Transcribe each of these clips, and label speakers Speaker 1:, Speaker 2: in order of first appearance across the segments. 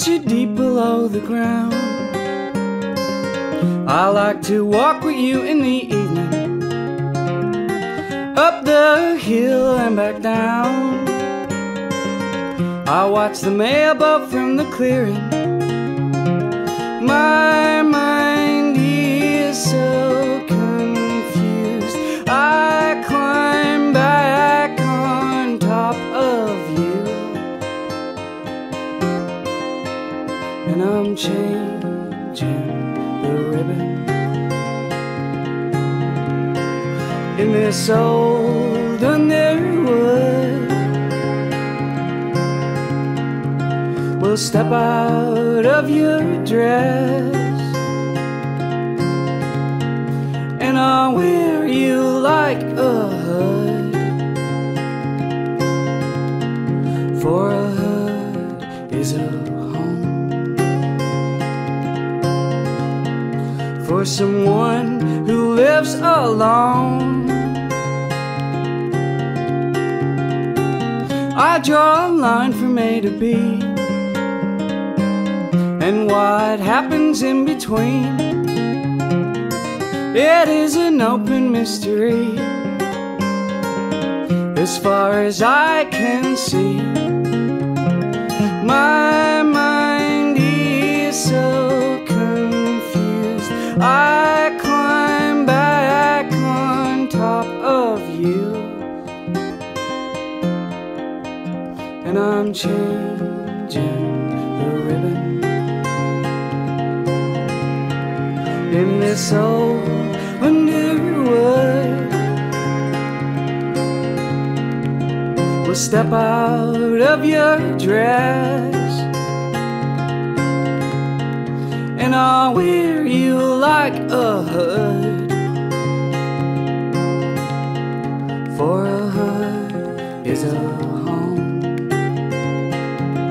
Speaker 1: roots are deep below the ground. I like to walk with you in the evening, up the hill and back down. I watch the mailboat from the clearing. My mind is so confused. I climb back on top of you, and I'm changing the ribbon in this old underwood. We'll step out of your dress, and I'll wear you like a hood, for a hood is a home for someone who lives alone. I draw a line from A to B, and what happens in between, it is an open mystery as far as I can see. My mind is so confused. I climb back on top of you, and I'm changing the ribbon in this old underwood. We'll step out of your dress, and I'll wear you like a hood, for a hood is a home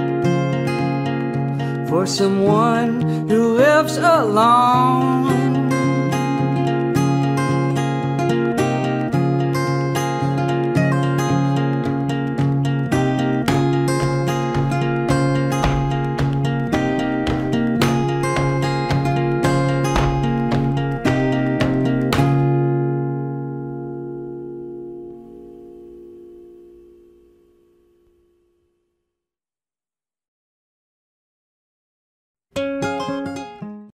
Speaker 1: for someone who lives alone.